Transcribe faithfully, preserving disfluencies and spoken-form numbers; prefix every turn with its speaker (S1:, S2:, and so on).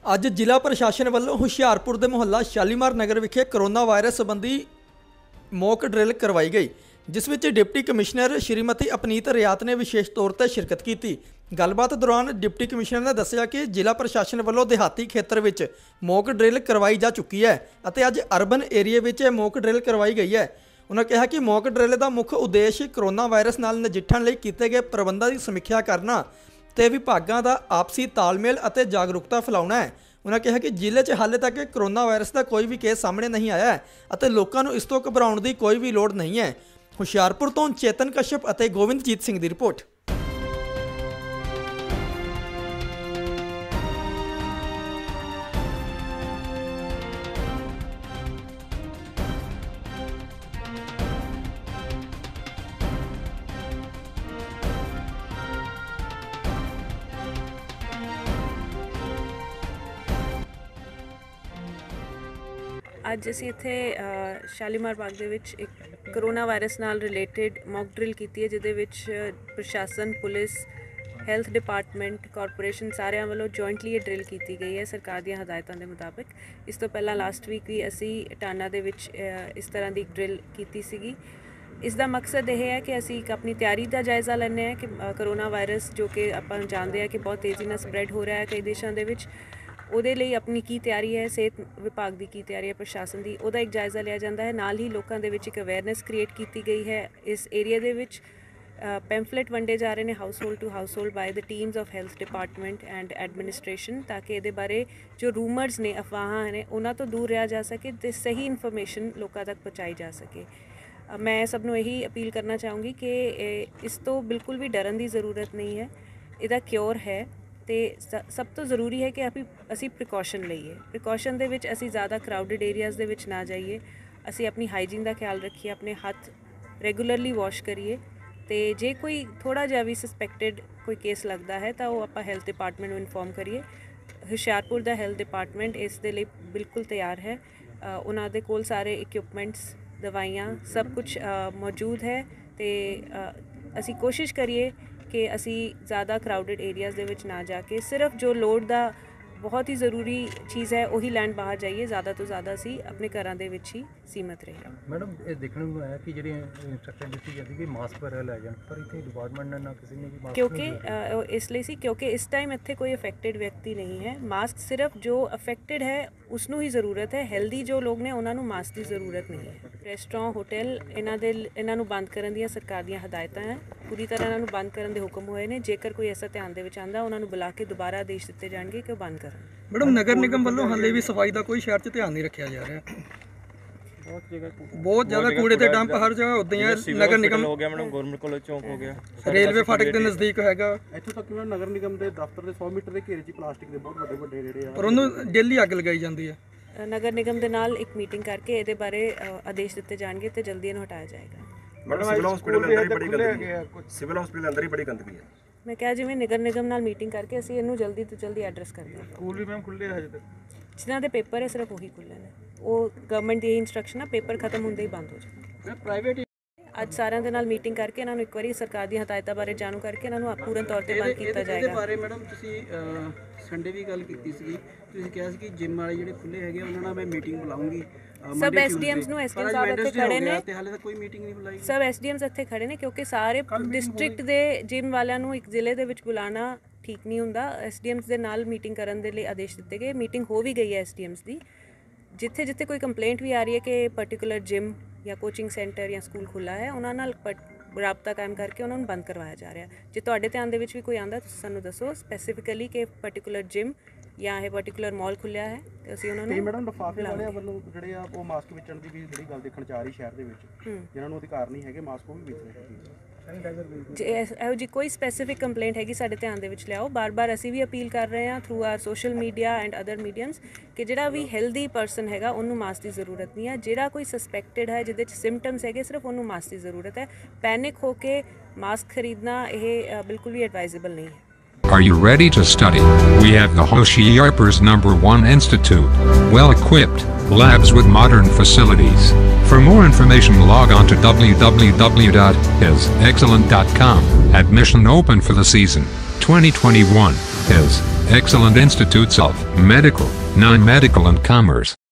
S1: ਅੱਜ ਜ਼ਿਲ੍ਹਾ ਪ੍ਰਸ਼ਾਸਨ ਵੱਲੋਂ ਹੁਸ਼ਿਆਰਪੁਰ ਦੇ ਮੁਹੱਲਾ ਸ਼ਾਲੀਮਾਰ ਨਗਰ ਵਿਖੇ ਕਰੋਨਾ ਵਾਇਰਸ ਸੰਬੰਧੀ ਮੌਕ ਡਰਿਲ ਕਰਵਾਈ ਗਈ, ਜਿਸ ਵਿੱਚ ਡਿਪਟੀ ਕਮਿਸ਼ਨਰ ਸ਼੍ਰੀਮਤੀ ਅਪਨੀਤ ਰਿਆਤ ਨੇ ਵਿਸ਼ੇਸ਼ ਤੌਰ ਤੇ ਸ਼ਿਰਕਤ ਕੀਤੀ। ਗੱਲਬਾਤ ਦੌਰਾਨ ਡਿਪਟੀ ਕਮਿਸ਼ਨਰ ਨੇ ਦੱਸਿਆ ਕਿ ਜ਼ਿਲ੍ਹਾ ਪ੍ਰਸ਼ਾਸਨ ਵੱਲੋਂ ਦਿਹਾਤੀ ਖੇਤਰ ਵਿੱਚ ਮੌਕ ਡਰਿਲ ਕਰਵਾਈ ਜਾ ਚੁੱਕੀ ਹੈ ਅਤੇ ਅੱਜ ਅਰਬਨ ਏਰੀਏ ਵਿੱਚ ਇਹ ਮੌਕ ਡਰਿਲ ਕਰਵਾਈ ਗਈ ਹੈ। ਉਹਨਾਂ ਕਿਹਾ ਕਿ ਮੌਕ ਡਰਿਲ ਦਾ ਮੁੱਖ ਉਦੇਸ਼ ਕਰੋਨਾ ਵਾਇਰਸ ਨਾਲ ਨਜਿੱਠਣ ਲਈ ਕੀਤੇ ਗਏ ਪ੍ਰਬੰਧਾਂ ਦੀ ਸਮੀਖਿਆ ਕਰਨਾ ਤੇ ਵਿਭਾਗਾਂ ਦਾ ਆਪਸੀ ਤਾਲਮੇਲ ਅਤੇ ਜਾਗਰੂਕਤਾ ਫੈਲਾਉਣਾ ਹੈ। ਉਹਨਾਂ ਕਿਹਾ ਕਿ ਜ਼ਿਲ੍ਹੇ 'ਚ ਹਾਲੇ ਤੱਕ ਕਰੋਨਾ ਵਾਇਰਸ ਦਾ ਕੋਈ ਵੀ ਕੇਸ ਸਾਹਮਣੇ ਨਹੀਂ ਆਇਆ ਹੈ ਅਤੇ ਲੋਕਾਂ ਨੂੰ ਇਸ ਤੋਂ ਘਬਰਾਉਣ ਦੀ ਕੋਈ ਵੀ ਲੋੜ ਨਹੀਂ ਹੈ। ਹੁਸ਼ਿਆਰਪੁਰ ਤੋਂ ਚੇਤਨ ਕਸ਼ਪ ਅਤੇ ਗੋਵਿੰਦਜੀਤ ਸਿੰਘ ਦੀ ਰਿਪੋਰਟ।
S2: ਅੱਜ ਅਸੀਂ ਇੱਥੇ ਸ਼ਾਲੀਮਾਰ ਬਾਗ ਦੇ ਵਿੱਚ ਇੱਕ ਕਰੋਨਾ ਵਾਇਰਸ ਨਾਲ ਰਿਲੇਟਡ ਮੌਕ ਡਰਿਲ ਕੀਤੀ ਹੈ, ਜਿਹਦੇ ਵਿੱਚ ਪ੍ਰਸ਼ਾਸਨ, ਪੁਲਿਸ, ਹੈਲਥ ਡਿਪਾਰਟਮੈਂਟ, ਕਾਰਪੋਰੇਸ਼ਨ ਸਾਰਿਆਂ ਵੱਲੋਂ ਜੁਆਇੰਟਲੀ ਇਹ ਡਰਿਲ ਕੀਤੀ ਗਈ ਹੈ ਸਰਕਾਰ ਦੀਆਂ ਹਦਾਇਤਾਂ ਦੇ ਮੁਤਾਬਿਕ। ਇਸ ਤੋਂ ਪਹਿਲਾਂ ਲਾਸਟ ਵੀਕ ਵੀ ਅਸੀਂ ਟਾਨਾ ਦੇ ਵਿੱਚ ਇਸ ਤਰ੍ਹਾਂ ਦੀ ਡਰਿਲ ਕੀਤੀ ਸੀਗੀ। ਇਸ ਦਾ ਮਕਸਦ ਇਹ ਹੈ ਕਿ ਅਸੀਂ ਇੱਕ ਆਪਣੀ ਤਿਆਰੀ ਦਾ ਜਾਇਜ਼ਾ ਲੈਂਦੇ ਹਾਂ ਕਿ ਕਰੋਨਾ ਵਾਇਰਸ ਜੋ ਕਿ ਆਪਾਂ ਜਾਣਦੇ ਹਾਂ ਕਿ ਬਹੁਤ ਤੇਜ਼ੀ ਨਾਲ ਸਪਰੈਡ ਹੋ ਰਿਹਾ ਹੈ ਕਈ ਦੇਸ਼ਾਂ ਦੇ ਵਿੱਚ, ਉਹਦੇ ਲਈ ਆਪਣੀ ਕੀ ਤਿਆਰੀ ਹੈ, ਸਿਹਤ ਵਿਭਾਗ ਦੀ ਕੀ ਤਿਆਰੀ ਹੈ, ਪ੍ਰਸ਼ਾਸਨ ਦੀ, ਉਹਦਾ ਇੱਕ ਜਾਇਜ਼ਾ ਲਿਆ ਜਾਂਦਾ ਹੈ। ਨਾਲ ਹੀ ਲੋਕਾਂ ਦੇ ਵਿੱਚ ਇੱਕ ਅਵੇਅਰਨੈਸ ਕ੍ਰੀਏਟ ਕੀਤੀ ਗਈ ਹੈ। ਇਸ ਏਰੀਆ ਦੇ ਵਿੱਚ ਪੈਂਫਲੇਟ ਵੰਡੇ ਜਾ ਰਹੇ ਨੇ household to household by the teams of health department and administration, ਤਾਂ ਕਿ ਇਹਦੇ ਬਾਰੇ ਜੋ ਰੂਮਰਸ ਨੇ, ਅਫਵਾਹਾਂ ਨੇ, ਉਹਨਾਂ ਤੋਂ ਦੂਰ ਰਿਹਾ ਜਾ ਸਕੇ ਅਤੇ ਸਹੀ ਇਨਫੋਰਮੇਸ਼ਨ ਲੋਕਾਂ ਤੱਕ ਪਹੁੰਚਾਈ ਜਾ ਸਕੇ। ਮੈਂ ਸਭ ਨੂੰ ਇਹੀ ਅਪੀਲ ਕਰਨਾ ਚਾਹੂੰਗੀ ਕਿ ਇਸ ਤੋਂ ਬਿਲਕੁਲ ਵੀ ਡਰਨ ਦੀ ਜ਼ਰੂਰਤ ਨਹੀਂ ਹੈ। ਇਹਦਾ ਕਿਉਰ ਹੈ ਅਤੇ ਸ ਸਭ ਤੋਂ ਜ਼ਰੂਰੀ ਹੈ ਕਿ ਅਸੀਂ ਅਸੀਂ ਪ੍ਰੀਕੋਸ਼ਨ ਲਈਏ। ਪ੍ਰੀਕੋਸ਼ਨ ਦੇ ਵਿੱਚ ਅਸੀਂ ਜ਼ਿਆਦਾ ਕਰਾਊਡਡ ਏਰੀਆਜ਼ ਦੇ ਵਿੱਚ ਨਾ ਜਾਈਏ, ਅਸੀਂ ਆਪਣੀ ਹਾਈਜੀਨ ਦਾ ਖਿਆਲ ਰੱਖੀਏ, ਆਪਣੇ ਹੱਥ ਰੈਗੂਲਰਲੀ ਵਾਸ਼ ਕਰੀਏ, ਅਤੇ ਜੇ ਕੋਈ ਥੋੜ੍ਹਾ ਜਿਹਾ ਵੀ ਸਸਪੈਕਟਡ ਕੋਈ ਕੇਸ ਲੱਗਦਾ ਹੈ ਤਾਂ ਉਹ ਆਪਾਂ ਹੈਲਥ ਡਿਪਾਰਟਮੈਂਟ ਨੂੰ ਇਨਫੋਰਮ ਕਰੀਏ। ਹੁਸ਼ਿਆਰਪੁਰ ਦਾ ਹੈਲਥ ਡਿਪਾਰਟਮੈਂਟ ਇਸ ਦੇ ਲਈ ਬਿਲਕੁਲ ਤਿਆਰ ਹੈ। ਉਹਨਾਂ ਦੇ ਕੋਲ ਸਾਰੇ ਇਕਵਿਪਮੈਂਟਸ, ਦਵਾਈਆਂ, ਸਭ ਕੁਛ ਮੌਜੂਦ ਹੈ ਅਤੇ ਅਸੀਂ ਕੋਸ਼ਿਸ਼ ਕਰੀਏ ਕਿ ਅਸੀਂ ਜ਼ਿਆਦਾ ਕਰਾਊਡਡ ਏਰੀਆਜ਼ ਦੇ ਵਿੱਚ ਨਾ ਜਾ ਕੇ ਸਿਰਫ ਜੋ ਲੋੜ ਦਾ ਬਹੁਤ ਹੀ ਜ਼ਰੂਰੀ ਚੀਜ਼ ਹੈ ਉਹੀ ਲੈਣ ਬਾਹਰ ਜਾਈਏ। ਜ਼ਿਆਦਾ ਤੋਂ ਜ਼ਿਆਦਾ ਅਸੀਂ ਆਪਣੇ ਘਰਾਂ ਦੇ ਵਿੱਚ ਹੀ ਸੀਮਤ ਰਹੀਏ।
S3: ਮੈਡਮ, ਇਹ ਦੇਖਣ ਨੂੰ ਆਇਆ ਕਿ ਜਿਹੜੇ ਇੰਸਟਰਕਸ਼ਨ ਦਿੱਤੀ ਜਾਂਦੀ ਕਿ ਮਾਸਕ ਵਗੈਰਾ ਲੈ ਜਾਣ, ਪਰ ਇੱਥੇ ਡਿਪਾਰਟਮੈਂਟ ਨੇ ਨਾ ਕਿਸੇ ਨੇ ਵੀ ਮਾਸਕ,
S2: ਕਿਉਂਕਿ ਇਸ ਲਈ ਸੀ ਕਿਉਂਕਿ ਇਸ ਟਾਈਮ ਇੱਥੇ ਕੋਈ ਅਫੈਕਟਡ ਵਿਅਕਤੀ ਨਹੀਂ ਹੈ। ਮਾਸਕ ਸਿਰਫ ਜੋ ਅਫੈਕਟਡ ਹੈ ਉਸ ਨੂੰ ਹੀ ਜ਼ਰੂਰਤ ਹੈ। ਹੈਲਦੀ ਜੋ ਲੋਕ ਨੇ ਉਹਨਾਂ ਨੂੰ ਮਾਸਕ ਦੀ ਜ਼ਰੂਰਤ ਨਹੀਂ ਹੈ। ਰੈਸਟੋਰੈਂਟ, ਹੋਟਲ, ਇਹਨਾਂ ਦੇ ਇਹਨਾਂ ਨੂੰ ਬੰਦ ਕਰਨ ਦੀਆਂ ਸਰਕਾਰ ਦੀਆਂ ਹਦਾਇਤਾਂ ਹੈ। ਪੂਰੀ ਤਰ੍ਹਾਂ ਇਹਨਾਂ ਨੂੰ ਬੰਦ ਕਰਨ ਦੇ ਹੁਕਮ ਹੋਏ ਨੇ। ਜੇਕਰ ਕੋਈ ਐਸਾ ਧਿਆਨ ਦੇ ਵਿੱਚ ਆਉਂਦਾ ਉਹਨਾਂ ਨੂੰ ਬੁਲਾ ਕੇ ਦੁਬਾਰਾ ਆਦੇਸ਼ ਦਿੱਤੇ ਜਾਣਗੇ ਕਿ ਉਹ ਬੰਦ ਕਰਨ।
S1: ਮੈਡਮ, ਨਗਰ ਨਿਗਮ ਵੱਲੋਂ ਹਾਲੇ ਵੀ ਸਫਾਈ ਦਾ ਕੋਈ ਸ਼ਹਿਰ 'ਚ ਧਿਆਨ ਨਹੀਂ ਰੱਖਿਆ ਜਾ ਰਿਹਾ। ਬਹੁਤ ਜਗ੍ਹਾ ਬਹੁਤ ਜ਼ਿਆਦਾ ਕੂੜੇ ਤੇ ਡੰਪ ਹਰ ਜਗ੍ਹਾ ਉੱਦਾਂ ਹੀ ਹੈ। ਨਗਰ ਨਿਗਮ ਹੋ ਗਿਆ ਮੈਡਮ, ਗਵਰਨਮੈਂਟ ਕਾਲਜ ਚੌਂਕ ਹੋ ਗਿਆ, ਰੇਲਵੇ ਫਾਟਕ ਦੇ ਨਜ਼ਦੀਕ ਹੈਗਾ।
S4: ਇੱਥੋਂ ਤੱਕ ਕਿ ਨਗਰ ਨਿਗਮ ਦੇ ਦਫ਼ਤਰ ਦੇ ਸੌ ਮੀਟਰ ਦੇ ਘੇਰੇ 'ਚ ਪਲਾਸਟਿਕ ਦੇ ਬਹੁਤ ਵੱਡੇ ਵੱਡੇ ਜਿਹੜੇ ਆ,
S1: ਪਰ ਉਹਨੂੰ ਡੇਲੀ ਅੱਗ ਲਗਾਈ ਜਾਂਦੀ ਹੈ।
S2: ਨਗਰ ਨਿਗਮ ਦੇ ਨਾਲ ਇੱਕ ਮੀਟਿੰਗ ਕਰਕੇ ਇਹਦੇ ਬਾਰੇ ਆਦੇਸ਼ ਦਿੱਤੇ ਜਾਣਗੇ ਤੇ ਜਲਦੀ ਇਹਨੂੰ ਹਟਾਇਆ ਜਾਏਗਾ।
S5: ਮੈਡਮ, ਸਿਵਲ ਹਸਪੀਟਲ ਅੰਦਰ ਹੀ ਬੜੀ ਗੰਦਗੀ ਹੈ। ਸਿਵਲ ਹਸਪੀਟਲ ਅੰਦਰ ਹੀ ਬੜੀ ਗੰਦਗੀ ਹੈ।
S2: ਮੈਂ ਕਿਹਾ ਜਿਵੇਂ ਨਗਰ ਨਿਗਮ ਨਾਲ ਮੀਟਿੰਗ ਕਰਕੇ ਅਸੀਂ ਇਹਨੂੰ ਜਲਦੀ ਤੋਂ ਜਲਦੀ ਐਡਰੈਸ ਕਰਦੇ ਹਾਂ।
S4: ਸਕੂਲ ਵੀ ਮੈਮ ਖੁੱਲ੍ਹੇ ਹਜੇ ਤੱਕ,
S2: ਜਿਨ੍ਹਾਂ ਦੇ ਪੇਪਰ ਹੈ ਸਿਰਫ ਉਹੀ ਖੁੱਲ੍ਹੇ ਨੇ। ਉਹ ਗਵਰਨਮੈਂਟ ਦੀ ਇੰਸਟਰਕਸ਼ਨ ਆ, ਪੇਪਰ ਖਤਮ ਹੁੰਦੇ ਹੀ ਬੰਦ ਹੋ ਜਾਏ।
S4: ਪ੍ਰਾਈਵੇਟ
S2: ਅੱਜ ਸਾਰਿਆਂ ਦੇ ਨਾਲ ਮੀਟਿੰਗ ਕਰਕੇ ਇਹਨਾਂ ਨੂੰ ਇੱਕ ਵਾਰੀ ਸਰਕਾਰ ਦੀਆਂ ਹਦਾਇਤਾਂ ਬਾਰੇ ਜਾਣੂ ਕਰਕੇ ਇਹਨਾਂ ਨੂੰ ਪੂਰਨ ਤੌਰ ਤੇ ਬੰਦ ਕੀਤਾ ਜਾਏਗਾ।
S4: ਇਹਦੇ ਬਾਰੇ ਮੈਡਮ ਤੁਸੀਂ ਸੰਡੇ ਵੀ ਗੱਲ ਕੀਤੀ ਸੀਗੀ, ਤੁਸੀਂ ਕਿਹਾ ਸੀ ਕਿ ਜਿਮ ਵਾਲੇ ਜਿਹੜੇ ਖੁੱਲ੍ਹੇ ਹੈਗੇ ਉਹਨਾਂ ਨਾਲ ਮੈਂ ਮੀਟਿੰਗ ਬੁਲਾਉਂਗੀ।
S2: ਸਭ ਐਸਡੀਐਮਸ ਨੂੰ, ਐਸਡੀਐਮ ਸਾਹਿਬ ਇੱਥੇ ਖੜੇ ਨੇ
S4: ਤੇ ਹਾਲੇ ਤੱਕ ਕੋਈ ਮੀਟਿੰਗ ਨਹੀਂ ਬੁਲਾਈ।
S2: ਸਭ ਐਸਡੀਐਮਸ ਇੱਥੇ ਖੜੇ ਨੇ ਕਿਉਂਕਿ ਸਾਰੇ ਡਿਸਟ੍ਰਿਕਟ ਦੇ ਜਿਮ ਵਾਲਿਆਂ ਨੂੰ ਇੱਕ ਜ਼ਿਲ੍ਹੇ ਦੇ ਵਿੱਚ ਬੁਲਾਉਣਾ ਠੀਕ ਨਹੀਂ ਹੁੰਦਾ। ਐਸਡੀਐਮਸ ਦੇ ਨਾਲ ਮੀਟਿੰਗ ਕਰਨ ਦੇ ਲਈ ਆਦੇਸ਼ ਦਿੱਤੇ ਗਏ। ਮੀਟਿੰਗ ਹੋ ਵੀ ਗਈ ਹੈ ਐਸਡੀਐਮਸ ਦੀ। ਜਿੱਥੇ ਜਿੱਥੇ ਕੋਈ ਕੰਪਲੇਂਟ ਵੀ ਆ ਰਹੀ ਹੈ ਕਿ ਪਰਟੀਕੂਲਰ ਜਿਮ ਜਾਂ ਕੋਚਿੰਗ ਸੈਂਟਰ ਜਾਂ ਸਕੂਲ ਖੁੱਲ੍ਹਾ ਹੈ, ਉਹਨਾਂ ਨਾਲ ਰਾਬਤਾ ਕਾਇਮ ਕਰਕੇ ਉਹਨਾਂ ਨੂੰ ਬੰਦ ਕਰਵਾਇਆ ਜਾ ਰਿਹਾ। ਜੇ ਤੁਹਾਡੇ ਧਿਆਨ ਦੇ ਵਿੱਚ ਵੀ ਕੋਈ ਆਉਂਦਾ ਤੁਸੀਂ ਸਾਨੂੰ ਦੱਸੋ ਸਪੈਸੀਫਿਕਲੀ ਕਿ ਪਰਟੀਕੂਲਰ ਜਿਮ ਜਾਂ ਇਹ ਪਰਟੀਕੂਲਰ ਮਾਲ ਖੁੱਲ੍ਹਿਆ ਹੈ ਤੇ ਅਸੀਂ ਉਹਨਾਂ ਨੂੰ।
S4: ਮੈਡਮ, ਲਿਫਾਫੇ ਵਾਲਿਆਂ ਵੱਲੋਂ ਜਿਹੜੇ ਆ ਉਹ ਮਾਸਕ ਵੇਚਣ ਦੀ ਵੀ ਜਿਹੜੀ ਗੱਲ ਦੇਖਣ 'ਚ ਆ ਰਹੀ ਸ਼ਹਿਰ ਦੇ ਵਿੱਚ, ਜਿਹਨਾਂ ਨੂੰ ਅਧਿਕਾਰ ਨਹੀਂ ਹੈਗੇ ਮਾਸਕ ਉਹ ਵੀ ਵੇਚ ਰਹੇ ਹੈਗੇ।
S2: ਜੇ ਇਹੋ ਜਿਹੀ ਕੋਈ ਸਪੈਸੀਫਿਕ ਕੰਪਲੇਂਟ ਹੈਗੀ ਸਾਡੇ ਧਿਆਨ ਦੇ ਵਿੱਚ ਲਿਆਓ। ਬਾਰ-ਬਾਰ ਅਸੀਂ ਵੀ ਅਪੀਲ ਕਰ ਰਹੇ ਹਾਂ through our social media and other mediums ਕਿ ਜਿਹੜਾ ਵੀ ਹੈਲਦੀ ਪਰਸਨ ਹੈਗਾ ਉਹਨੂੰ ਮਾਸਕ ਦੀ ਜ਼ਰੂਰਤ ਨਹੀਂ ਹੈ। ਜਿਹੜਾ ਕੋਈ ਸਸਪੈਕਟਡ ਹੈ ਜਿਹਦੇ 'ਚ ਸਿੰਪਟਮਸ ਹੈਗੇ ਸਿਰਫ ਉਹਨੂੰ ਮਾਸਕ ਦੀ ਜ਼ਰੂਰਤ ਹੈ। ਪੈਨਿਕ ਹੋ ਕੇ ਮਾਸਕ ਖਰੀਦਣਾ ਇਹ ਬਿਲਕੁਲ ਵੀ ਐਡਵਾਈਜ਼ੇਬਲ ਨਹੀਂ ਹੈ।
S6: Are you ready to study? We have the Hoshiarpur's number one institute. Well equipped, labs with modern facilities. For more information log on to w w w dot his excellent dot com. Admission open for the season twenty twenty-one. has excellent institutes of medical, non-medical and commerce.